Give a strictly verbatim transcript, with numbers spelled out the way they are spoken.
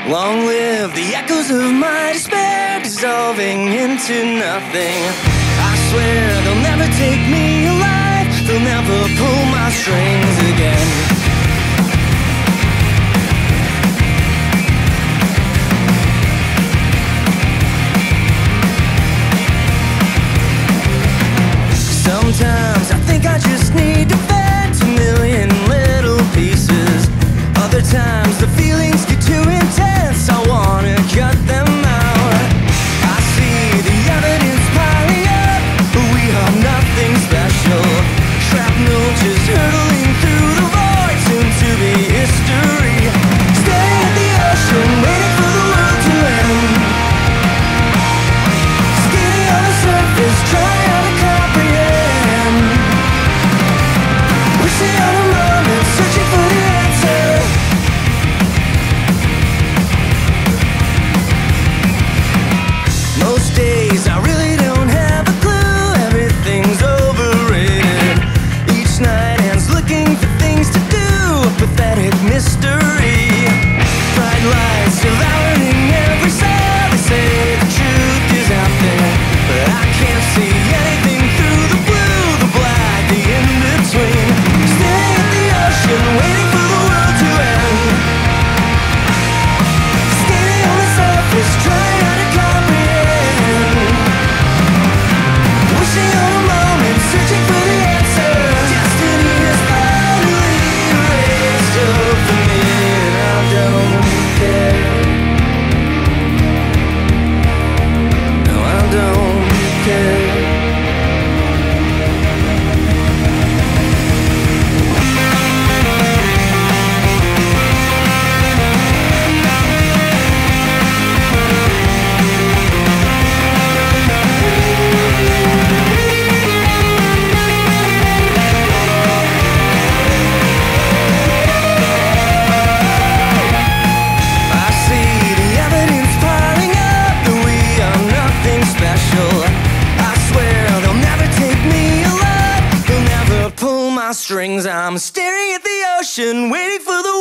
Long live the echoes of my despair, dissolving into nothing. I swear they'll never take me alive, they'll never pull my strings again. Sometimes I think I just need to vent a million little pieces. Other times the feelings get too intense, I wanna cut them out. I see the evidence piling up, but we are nothing special. Shrapnel just hurtling through the void, soon to be history. Staring at the ocean, waiting for the world to end. Skating on the surface, trying to comprehend. Wishing on a moment, searching for the answer. Most days I really don't have a clue, everything's overrated. Each night ends looking for things to do, a pathetic mystery. Bright lights devouring every cell, they say the truth is out there, but I can't see anything through the blue, the black, the in-between. Staring at the ocean, waiting for the world to end. Skating on the surface, trying not to comprehend. Wishing on a moment, searching for the answer. Destiny is finally erased over me, and I don't care. No, I don't care. I see the evidence piling up that we are nothing special. I swear they'll never take me alive, they'll never pull my strings. I'm staring at the ocean, waiting for the